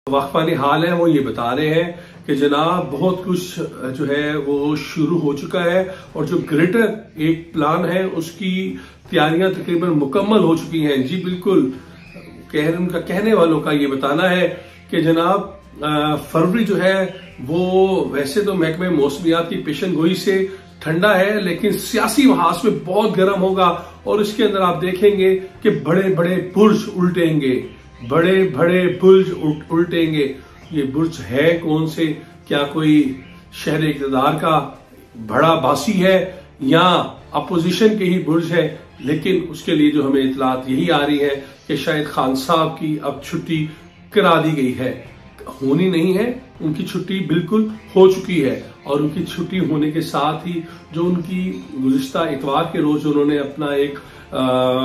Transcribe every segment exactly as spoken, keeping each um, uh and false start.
वाकफानी हाल है वो ये बता रहे हैं कि जनाब बहुत कुछ जो है वो शुरू हो चुका है और जो ग्रेटर एक प्लान है उसकी तैयारियां तकरीबन मुकम्मल हो चुकी हैं। जी बिल्कुल, कह उनका कहने वालों का ये बताना है कि जनाब फरवरी जो है वो वैसे तो महकमे मौसमियात की पेशन गोई से ठंडा है, लेकिन सियासी महाज में बहुत गर्म होगा और इसके अंदर आप देखेंगे कि बड़े बड़े बुर्ज उल्टेंगे, बड़े बड़े बुर्ज उल्टेंगे। ये बुर्ज है कौन से? क्या कोई शहर इक़्तिदार का बड़ा बासी है या अपोजिशन के ही बुर्ज है? लेकिन उसके लिए जो हमें इतलात यही आ रही है कि शायद खान साहब की अब छुट्टी करा दी गई है। होनी नहीं है, उनकी छुट्टी बिल्कुल हो चुकी है और उनकी छुट्टी होने के साथ ही जो उनकी गुज़िश्ता इतवार के रोज उन्होंने अपना एक आ,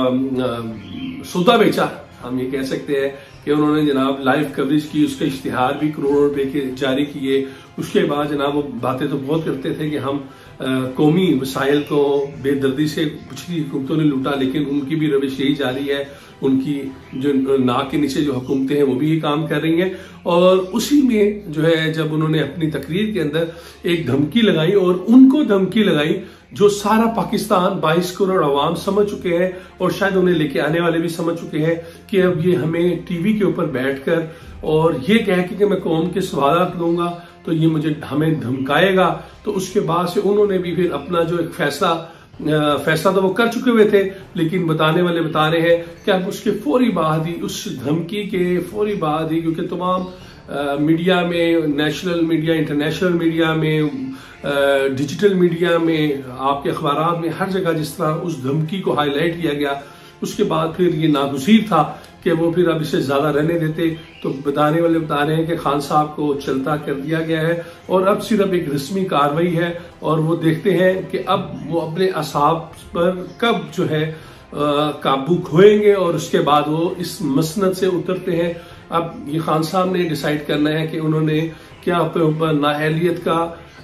आ, सौदा बेचा, हम ये कह सकते हैं कि उन्होंने जनाब लाइव कवरेज की, उसका इश्तिहार भी करोड़ों रुपए के जारी किए। उसके बाद जनाब वो बातें तो बहुत करते थे कि हम आ, कौमी वसाइल को बेदर्दी से पिछली हुकूमतों ने लूटा, लेकिन उनकी भी रविश यही जारी है। उनकी जो नाक के नीचे जो हुकूमतें हैं वो भी ये काम कर रही हैं और उसी में जो है जब उन्होंने अपनी तकरीर के अंदर एक धमकी लगाई और उनको धमकी लगाई जो सारा पाकिस्तान बाईस करोड़ अवाम समझ चुके हैं और शायद उन्हें लेके आने वाले भी समझ चुके हैं कि अब ये हमें टीवी के ऊपर बैठकर और ये कह के कि मैं कौम के सवालात लूंगा तो ये मुझे हमें धमकाएगा। तो उसके बाद से उन्होंने भी फिर अपना जो एक फैसला फैसला तो वो कर चुके हुए थे, लेकिन बताने वाले बता रहे हैं कि अब उसके फौरी बाद ही, उस धमकी के फौरी बाद ही, क्योंकि तमाम आ, मीडिया में, नेशनल मीडिया, इंटरनेशनल मीडिया में, आ, डिजिटल मीडिया में, आपके अखबारात में, हर जगह जिस तरह उस धमकी को हाईलाइट किया गया, उसके बाद फिर ये नागुज़ीर था कि वो फिर अब इसे ज्यादा रहने देते। तो बताने वाले बता रहे हैं कि खान साहब को चलता कर दिया गया है और अब सिर्फ एक रस्मी कार्रवाई है और वो देखते हैं कि अब वो अपने असाब पर कब जो है आ, काबू खोएंगे और उसके बाद वो इस मसनद से उतरते हैं। अब ये खान साहब ने डिसाइड करना है कि उन्होंने क्या अपने ऊपर नाअहलियत का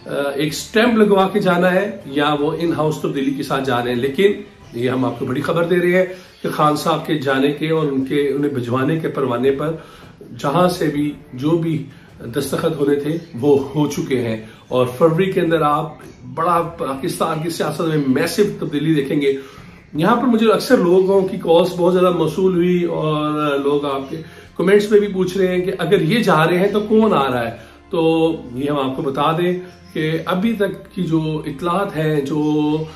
एक स्टैंप लगवा के जाना है या वो इन हाउस तब्दीली के साथ जा रहे हैं। लेकिन ये हम आपको बड़ी खबर दे रहे हैं कि खान साहब के जाने के और उनके उन्हें भिजवाने के परवाने पर जहां से भी जो भी दस्तखत होने थे वो हो चुके हैं और फरवरी के अंदर आप बड़ा पाकिस्तान की सियासत में मैसिव तब्दीली देखेंगे। यहाँ पर मुझे अक्सर लोगों की कॉल्स बहुत ज्यादा मौसूल हुई और लोग आपके कमेंट्स में भी पूछ रहे हैं कि अगर ये जा रहे हैं तो कौन आ रहा है। तो ये हम आपको बता दें कि अभी तक की जो इतलात है, जो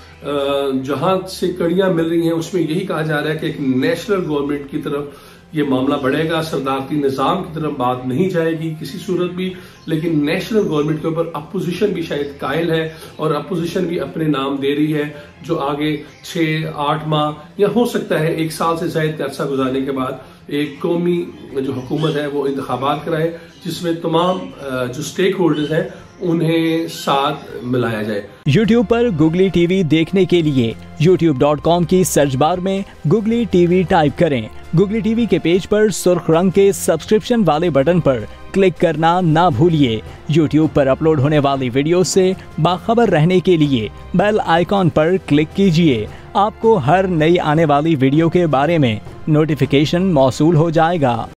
जहां से कड़ियां मिल रही हैं, उसमें यही कहा जा रहा है कि एक नेशनल गवर्नमेंट की तरफ ये मामला बढ़ेगा, सरदारती निजाम की तरफ बात नहीं जाएगी किसी सूरत भी, लेकिन नेशनल गवर्नमेंट के ऊपर अपोजिशन भी शायद कायल है और अपोजिशन भी अपने नाम दे रही है जो आगे छह आठ माह या हो सकता है एक साल से ज्यादा का अरसा गुजारने के बाद एक कौमी जो हुकूमत है वो इंतखाबात कराए जिसमें तमाम जो स्टेक होल्डर्स हैं उन्हें साथ मिलाया जाए। यूट्यूब पर गुगली टीवी देखने के लिए यूट्यूब डॉट कॉम की सर्च बार में गुगली टीवी टाइप करें। गुगली टीवी के पेज पर सुर्ख रंग के सब्सक्रिप्शन वाले बटन पर क्लिक करना ना भूलिए। यूट्यूब पर अपलोड होने वाली वीडियो से बाखबर रहने के लिए बेल आइकॉन पर क्लिक कीजिए। आपको हर नई आने वाली वीडियो के बारे में नोटिफिकेशन मौसूल हो जाएगा।